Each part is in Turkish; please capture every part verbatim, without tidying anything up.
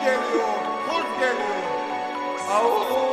geliyor, kurt geliyor. Au.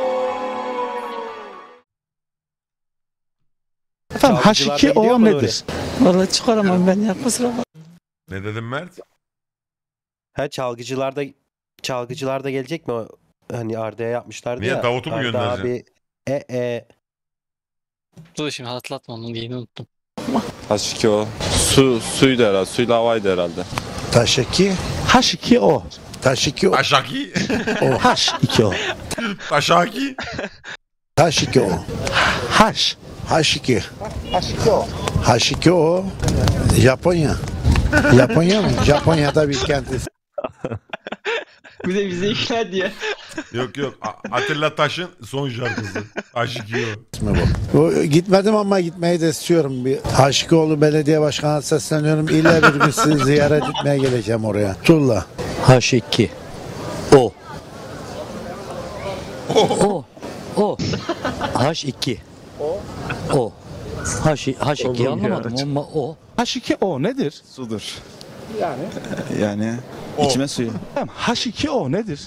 Efendim H iki O nedir? Vallahi çıkaramam ben ya, kusura bakma. Ne dedim Mert? Ha, çalgıcılarda çalgıcılarda gelecek mi o? Hani Arda'ya yapmışlardı Niye, ya. Davut'u mu Arda göndereceksin? abi e e Dur şimdi hatırlatma, onun diyeni unuttum. H iki O. Su, suydu herhalde. Suyla havaydı herhalde. Taş iki. H iki O. Taş iki O. Taşaki. O. H iki O. Taşaki. Taş iki O. H. H iki. H iki O. H iki O. Japonya. Japonya mı? Japonya'da bir kent. Bir de bize ikna diye. Yok yok. A- Atilla Taş'ın son şarkısı. Taşaki o. O, gitmedim ama gitmeyi de istiyorum. Bir Aşıkoğlu Belediye Başkanı'na sesleniyorum. İlla bir gün sizi ziyaret etmeye geleceğim oraya. Tulla. H iki O. O. O. H iki O. H H iki anlamadım ama o. H iki O nedir? Sudur. Yani? Yani O. içme suyu. Efendim, H iki O nedir?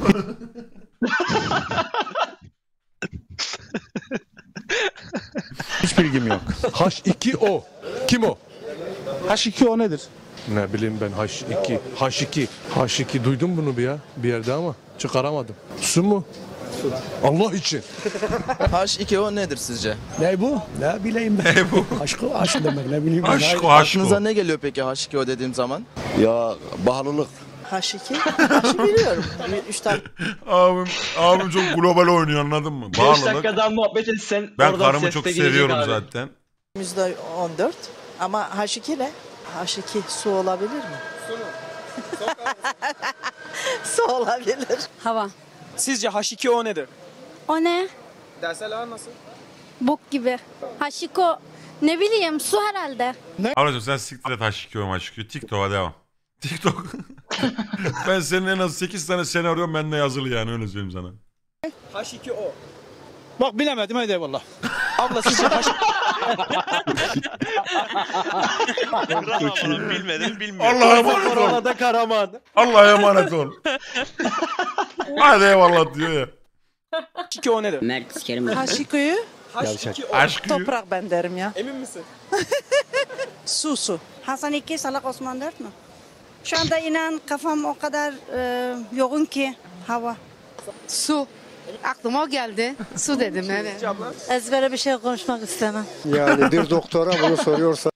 Hiç bilgim yok. H iki O. Kim o? H iki O nedir? Ne bileyim ben H iki. H iki. H iki duydum bunu bir ya bir yerde ama çıkaramadım. Su mu? Su. Allah için. H iki O nedir sizce? Ne bu? Ne bileyim ben. Ne bu? Aşkı aşk demek ne bileyim ben. Aşko Aklınıza aşko. ne geliyor peki H iki O dediğim zaman? Ya bağlılık. H iki. H biliyorum. üç tane. Abim, abim çok global oynuyor, anladın mı? beş Bağlılık. dakikadan muhabbet etsen Ben oradan karımı ses çok de gelecek seviyorum abi. zaten. yüzde on dört ama H iki ne? H iki su olabilir mi? Su mu? Su olabilir. Hava. Sizce H iki O nedir? O ne? Dersel ağır nasıl? Bok gibi. Haşiko. Ne bileyim, su herhalde. Ablacığım sen siktir et H iki O H iki O. TikTok'a devam. TikTok. Ben senin en az sekiz tane senaryon bende yazılı yani, öyle söyleyeyim sana. H iki O. Bak bilemedim, hadi eyvallah. Abla sizce H iki Bravo, bilmedim bilmiyorum. Allah'a emanet ol. Orada Karaman. Allah'a emanet ol. Hadi eyvallah diyor ya. H iki O nedir? Mert sikerim. H iki O H iki O. Aşkı. toprak ben derim ya. Emin misin? Su su. Hasan iki, Salak Osman dört mü? Şu anda inan kafam o kadar e, yoğun ki. Hava. Su. Aklıma o geldi. Su dedim evet. Ezbere bir şey konuşmak istemem. Yani bir doktora bunu soruyorsa.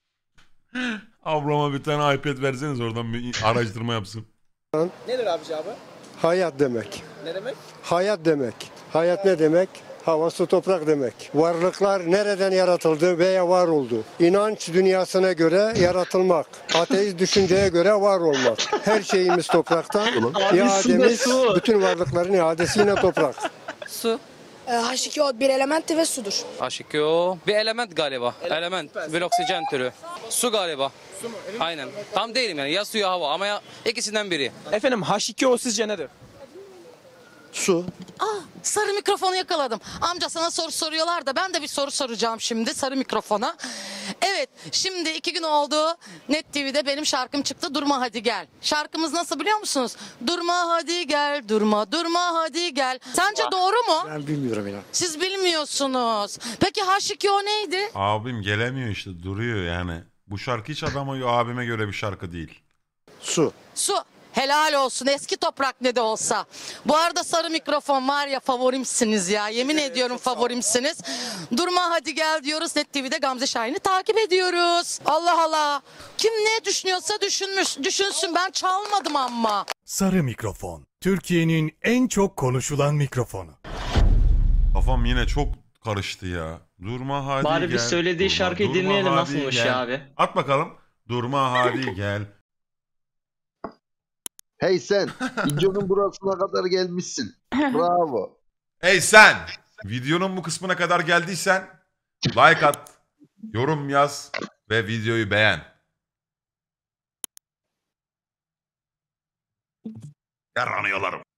Ablama bir tane iPad verseniz, oradan bir araştırma yapsın. Nedir abi cevabı? Hayat demek. Ne demek? Hayat demek. Hayat ne demek? Hava, su, toprak demek. Varlıklar nereden yaratıldı veya var oldu? İnanç dünyasına göre yaratılmak. Ateist düşünceye göre var olmak. Her şeyimiz topraktan. İademiz, bütün varlıkların iadesi yine toprak. Su. H iki O bir elementi ve sudur. H iki O bir element galiba. Element, bir oksijen türü. Su galiba. Su mu? Aynen. Tam değilim yani. Ya su ya hava ama ya ikisinden biri. Efendim H iki O sizce nedir? Su. Sarı mikrofonu yakaladım. Amca sana soru soruyorlar da ben de bir soru soracağım şimdi sarı mikrofona. Evet, şimdi iki gün oldu. Net T V'de benim şarkım çıktı. Durma hadi gel. Şarkımız nasıl biliyor musunuz? Durma hadi gel, durma durma hadi gel. Sence doğru mu? Ben bilmiyorum inan. Siz bilmiyorsunuz. Peki H iki O neydi? Abim gelemiyor işte, duruyor yani. Bu şarkı hiç adama, abime göre bir şarkı değil. Su. Su. Helal olsun, eski toprak ne de olsa. Bu arada sarı mikrofon var ya, favorimsiniz ya. Yemin ediyorum favorimsiniz. Durma hadi gel diyoruz. Net T V'de Gamze Şahin'i takip ediyoruz. Allah Allah. Kim ne düşünüyorsa düşünmüş, düşünsün, ben çalmadım ama. Sarı mikrofon. Türkiye'nin en çok konuşulan mikrofonu. Kafam yine çok karıştı ya. Durma hadi Bari gel. bir söylediği durma, şarkıyı durma dinleyelim, hadi nasılmış gel. ya abi. At bakalım. Durma hadi gel. Hey sen, videonun burasına kadar gelmişsin. Bravo. Hey sen! Videonun bu kısmına kadar geldiysen like at, yorum yaz ve videoyu beğen. Yaranıyorlarım.